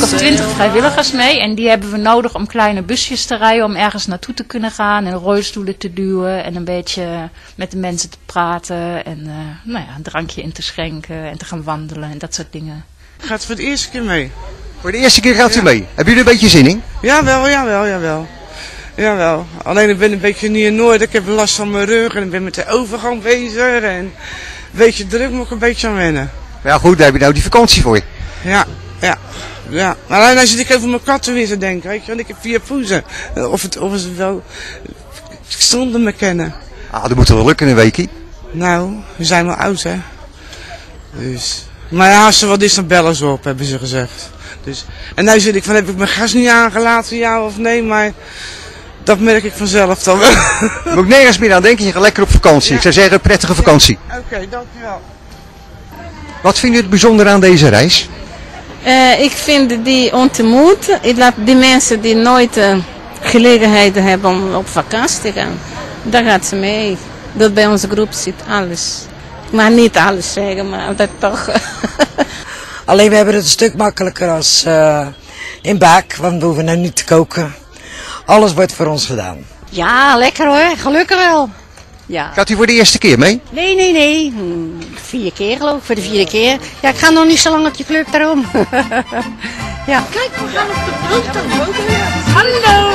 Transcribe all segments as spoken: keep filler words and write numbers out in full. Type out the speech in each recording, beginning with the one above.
of twintig vrijwilligers mee. En die hebben we nodig om kleine busjes te rijden. Om ergens naartoe te kunnen gaan. En rolstoelen te duwen. En een beetje met de mensen te praten. En uh, nou ja, een drankje in te schenken. En te gaan wandelen en dat soort dingen. Gaat voor de eerste keer mee. Voor de eerste keer gaat u Ja. mee. Hebben jullie een beetje zin in? Jawel, jawel, jawel. Jawel. Alleen ik ben een beetje niet in orde. Ik heb last van mijn rug. En ik ben met de overgang bezig. En een beetje druk moet ik een beetje aan wennen. Ja goed, daar heb je nou die vakantie voor. Ja, ja. Ja, maar alleen dan zit ik over mijn katten weer te denken, weet je, want ik heb vier poezen. Of het, of het wel zonder me kennen. Ah, dat moet wel lukken in een weekie. Nou, we zijn wel oud, hè. Dus. Maar ja, als er wat is, dan bellen ze op, hebben ze gezegd. Dus. En nu zit ik van, heb ik mijn gas niet aangelaten, ja of nee, maar dat merk ik vanzelf dan wel. Moet ik nergens meer aan denken, je gaat lekker op vakantie. Ja. Ik zou zeggen, prettige vakantie. Oké, okay, dankjewel. Wat vindt u het bijzonder aan deze reis? Uh, ik vind die ontmoet, dat die mensen die nooit uh, gelegenheid hebben om op vakantie te gaan, daar gaat ze mee. Dat bij onze groep zit alles. Ik mag niet alles zeggen, maar dat toch. Alleen we hebben het een stuk makkelijker als uh, in Baak, want we hoeven nou niet te koken. Alles wordt voor ons gedaan. Ja, lekker hoor, gelukkig wel. Ja. Gaat u voor de eerste keer mee? Nee, nee, nee. Hm, vier keer geloof ik, voor de vierde keer. Ja, ik ga nog niet zo lang op je club daarom. Ja. Kijk, we gaan op de boot. Hallo!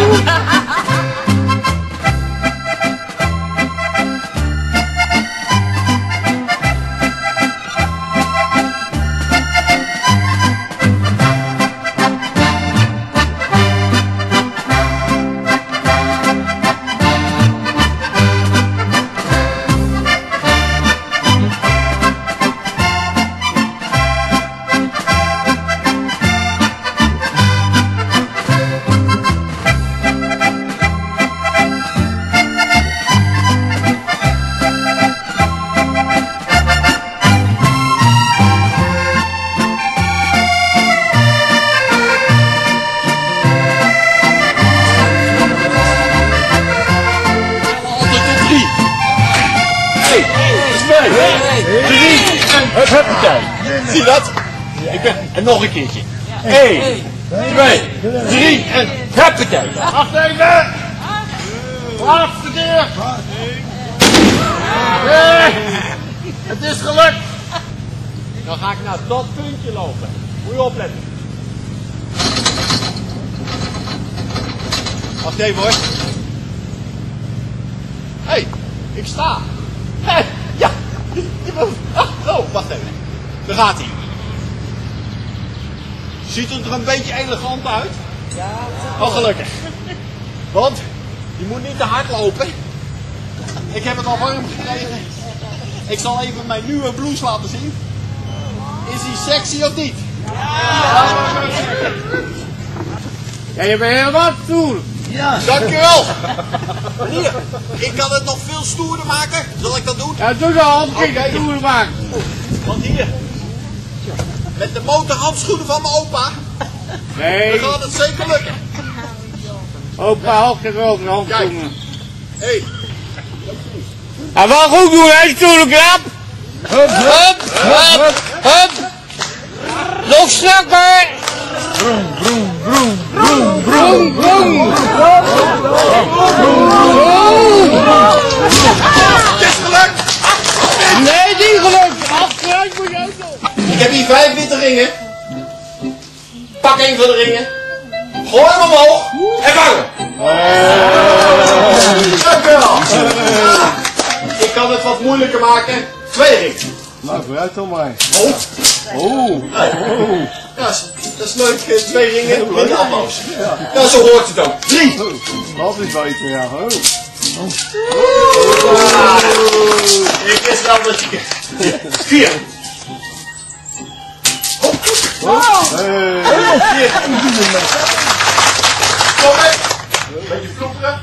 Zie je dat? Ik ben, en nog een keertje. één, twee, drie en huppatee. Wacht even. Laatste keer. Nee, het is gelukt. Dan ga ik naar dat puntje lopen. Moet je opletten. Wacht even hoor. Hé, hey, ik sta. Hey, ja. Oh, wacht even. Daar gaat hij. Ziet het er een beetje elegant uit? Ja. Oh, gelukkig. Want je moet niet te hard lopen. Ik heb het al warm gekregen. Ik zal even mijn nieuwe blouse laten zien. Is hij sexy of niet? Ja. Ja, je bent helemaal stoer. Ja. Dankjewel. Meneer, ik kan het nog veel stoerder maken. Zal ik dat doen? Ja, doe dan. Oké, okay. Stoerder maken. Want hier, met de motorhandschoenen van mijn opa, nee, dan gaat het zeker lukken. Opa, ook de handschoenen. Hé. Hey. En wel goed doen, hè, stoelenkrap. Hup, hup, hup, hup. Nog strakker. Broem, broem, broem, broem, broem, broem. Het is gelukt. Nee, niet gelukt. Achteruit moet je ook nog. Ik heb hier vijfentwintig ringen. Pak een van de ringen. Gooi hem omhoog. En vangen. Dankjewel. Ik kan het wat moeilijker maken. Twee ringen. Nou, vooruit dan maar. Oh. Oh. Oh. Ja, dat is leuk. Twee ringen in de afloos. Ja, zo hoort het ook. Drie. Dat is beter, ja. Oh. Oh. Ik wist wel dat je... Vier. Hop. Oh. Hey. Vier. Kom mee. Een beetje vloeperen.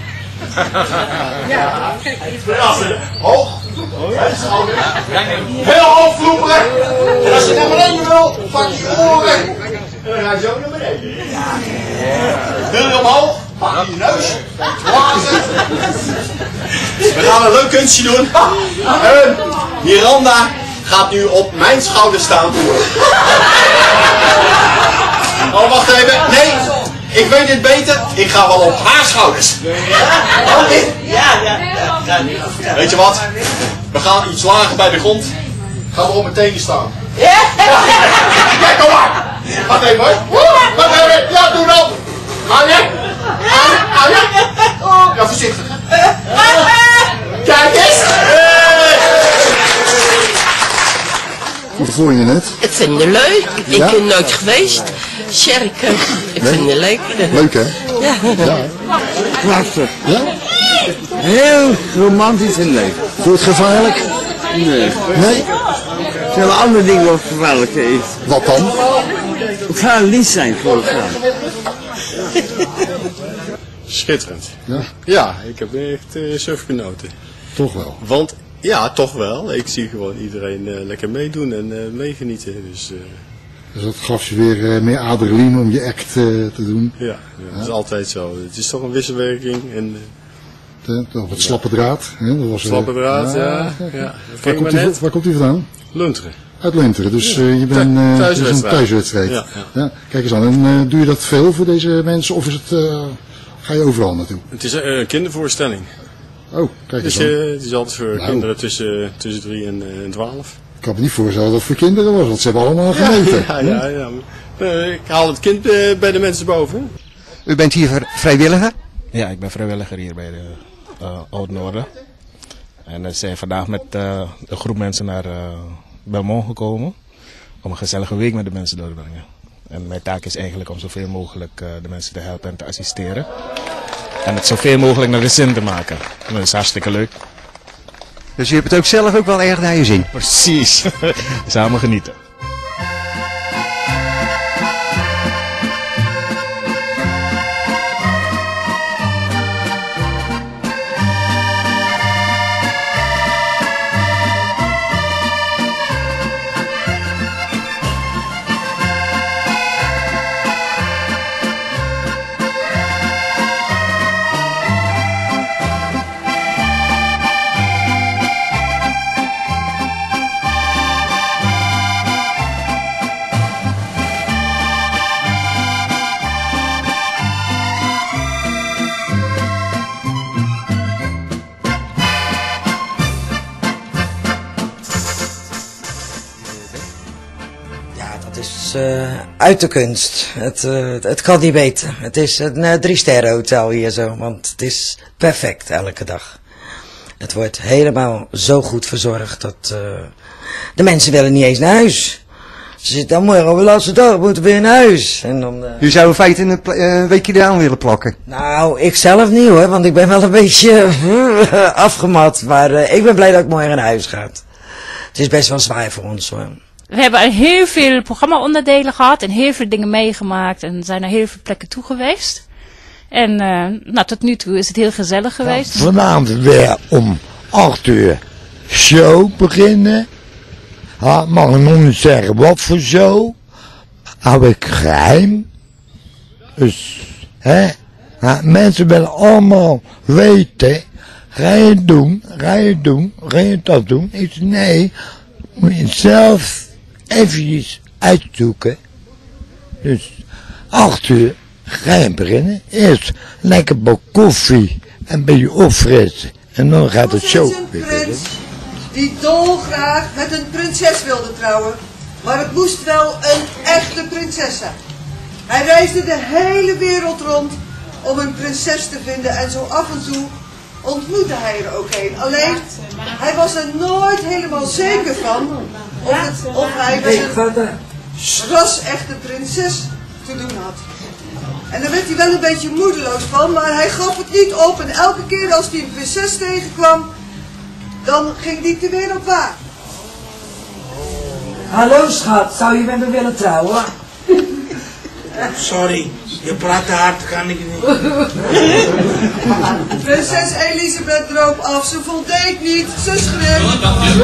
Ja. Hoog. Heel hoog vloeperen. En als je naar beneden wil, pak je oren. En dan ga je zo naar beneden. Wil je omhoog? Pak je neus. Blazen. We gaan een leuk kunstje doen. En Miranda gaat nu op mijn schouder staan. Ik weet het beter. Ik ga wel op haar schouders. Ja, ja, ja. Weet je wat? We gaan iets lager bij de grond. Gaan we op mijn tenen staan. Ja, kom maar. Wacht even hoor. Wacht even. Ja, doe dan. Hou je. Hou je. Ja, voorzichtig. Kijk eens. Hoe voel je het? Ik vind het leuk. Ik Ja? ben nooit geweest. Sjerken. Ik Nee? vind het leuk. Leuk hè? Ja. Ja. Prachtig. Ja? Heel romantisch in leven. Voel je het gevaarlijk? Nee. Nee? Er zijn wel andere dingen wat gevaarlijk is. Wat dan? Het gaat lief zijn voor elkaar. Schitterend. Ja? Ja, ik heb echt uh, surf genoten. Toch wel. Want, ja, toch wel. Ik zie gewoon iedereen uh, lekker meedoen en uh, meegenieten. Dus, uh, Dus dat gaf je weer uh, meer adrenaline om je act uh, te doen. ja, ja, dat is altijd zo. Het is toch een wisselwerking. En, uh, De, de, wat slappe draad. Hè? Dat was, uh, slappe draad, ja. ja. ja. Waar, Waar, komt die, waar komt die vandaan? Lunteren. Uit Lunteren. Dus uh, je bent uh, Thuiswedstrijd. het is een thuiswedstrijd. Ja, ja. Ja, kijk eens aan. En uh, doe je dat veel voor deze mensen of is het, uh, ga je overal naartoe? Het is uh, een kindervoorstelling. Oh, kijk eens Dus aan. uh, het is altijd voor Nou. kinderen tussen, tussen drie en, uh, en twaalf. Ik kan me niet voorstellen dat het voor kinderen was, want ze hebben allemaal genoten. Ja, ja, ja. Uh, ik haal het kind uh, bij de mensen boven. U bent hier vr- vrijwilliger? Ja, ik ben vrijwilliger hier bij de uh, Oud-Noorden. En we zijn vandaag met uh, een groep mensen naar uh, Belmont gekomen om een gezellige week met de mensen door te brengen. En mijn taak is eigenlijk om zoveel mogelijk uh, de mensen te helpen en te assisteren. En het zoveel mogelijk naar de zin te maken. Dat is hartstikke leuk. Dus je hebt het ook zelf ook wel erg naar je zin? Precies. Samen genieten. Uh, uit de kunst. Het, uh, het kan niet beter. Het is een uh, drie sterren hotel hier zo, want het is perfect elke dag. Het wordt helemaal zo goed verzorgd dat uh, de mensen willen niet eens naar huis. Ze zitten dan morgen op de laatste dag, moeten weer naar huis. En dan, uh... U zou in feite een, uh, een weekje eraan willen plakken? Nou, ik zelf niet hoor, want ik ben wel een beetje uh, afgemat. Maar uh, ik ben blij dat ik morgen naar huis ga. Het is best wel zwaar voor ons hoor. We hebben al heel veel programma-onderdelen gehad en heel veel dingen meegemaakt en zijn naar heel veel plekken toe geweest. En uh, nou, tot nu toe is het heel gezellig geweest. Ja, vanavond weer om acht uur show beginnen. Ja, mag ik nog niet zeggen wat voor show. Hou ik geheim. Dus, hè. Ja, mensen willen allemaal weten. Ga je het doen? Ga je het doen? Ga je dat doen? Ik zeg nee. Moet je het zelf eventjes uitzoeken. Dus acht uur ga je beginnen. Eerst lekker bak koffie en een beetje opfrissen. En dan gaat het show beginnen. Die dolgraag met een prinses wilde trouwen. Maar het moest wel een echte prinses zijn. Hij reisde de hele wereld rond om een prinses te vinden en zo af en toe ontmoette hij er ook een. Alleen, hij was er nooit helemaal zeker van of, het, of hij met een ras-echte prinses te doen had. En daar werd hij wel een beetje moedeloos van, maar hij gaf het niet op. En elke keer als hij een prinses tegenkwam, dan ging hij te weer op waar. Hallo schat, zou je met me willen trouwen? Sorry, je praat te hard, kan ik niet. Prinses Elisabeth droop af, ze voldeed niet, ze schreeuwt.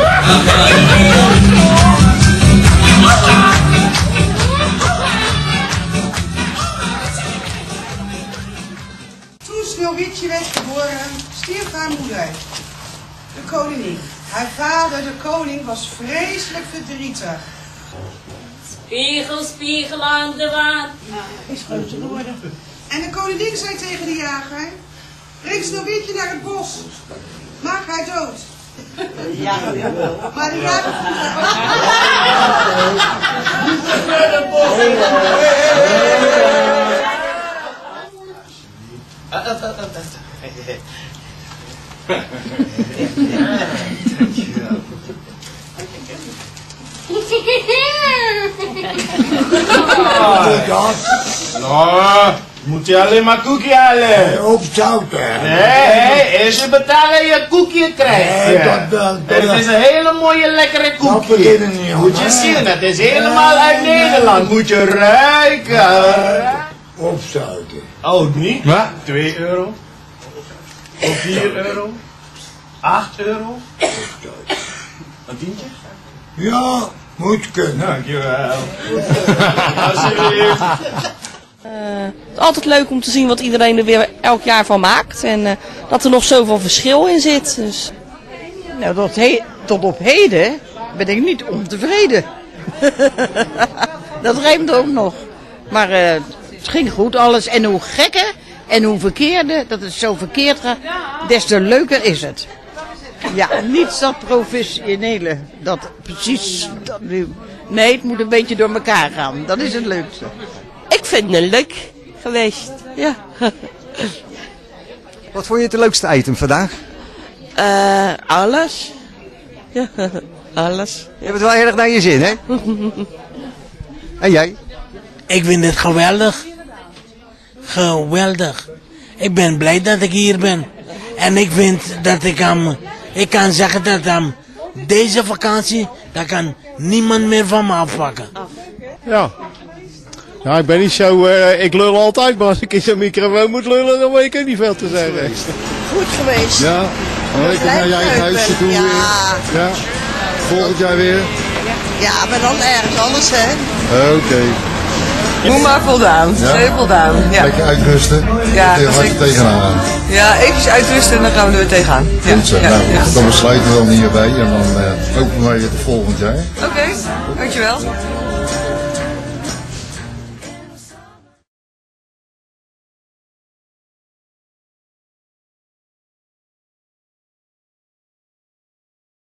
Toen Sneeuwwitje werd geboren, stierf haar moeder, de koningin. Haar vader, de koning, was vreselijk verdrietig. Spiegel, spiegel aan de wand. Nou, is grote woorden. En de koningin zei tegen de jager, breng Sneeuwwitje naar het bos, maak haar dood. Ja, wel. Maar de jager Nou, moet je alleen maar koekje halen. Op zouten. Nee, eerst je betalen en je koekje krijgt. Nee, dat, dat, dat, het is een hele mooie lekkere koekje. Moet je zien, het is helemaal uit Nederland. Moet je ruiken. Op zouten. Oh, niet? Wat? twee euro. Of vier euro. acht euro. Een tientje? Ja, moet kunnen. Dankjewel. Alsjeblieft. Uh, het is altijd leuk om te zien wat iedereen er weer elk jaar van maakt. En uh, dat er nog zoveel verschil in zit. Dus. Nou, tot, he tot op heden ben ik niet ontevreden. Dat rijmt ook nog. Maar uh, het ging goed alles. En hoe gekker en hoe verkeerde, dat het zo verkeerd gaat, des te leuker is het. Ja, niet dat professionele, dat precies, dat nu, nee, het moet een beetje door elkaar gaan. Dat is het leukste. Ik vind het leuk geweest, ja. Wat vond je het leukste item vandaag? Uh, alles. Ja, alles. Je hebt het wel erg naar je zin, hè? En jij? Ik vind het geweldig. Geweldig. Ik ben blij dat ik hier ben. En ik vind dat ik aan, ik kan zeggen dat aan deze vakantie, daar kan niemand meer van me afpakken. Ja. Ja, ik ben niet zo, uh, ik lul altijd, maar als ik in zo'n microfoon moet lullen, dan weet ik ook niet veel te zeggen. Goed geweest. Ja, lekker naar je eigen huisje toe ja. weer. Ja. Volgend jaar weer. Ja, maar dan ergens anders, hè? Oké. Okay. Moet maar voldaan. Ja? Heel voldaan. Ja. Lekker uitrusten. Ja, tegen hard tegenaan. Ja, even uitrusten en dan gaan we er weer tegenaan. Ja. Goed zo. Ja. Nou, Ja. dan besluiten we dan hierbij en dan uh, hopen wij het volgend jaar. Oké, okay. Dankjewel.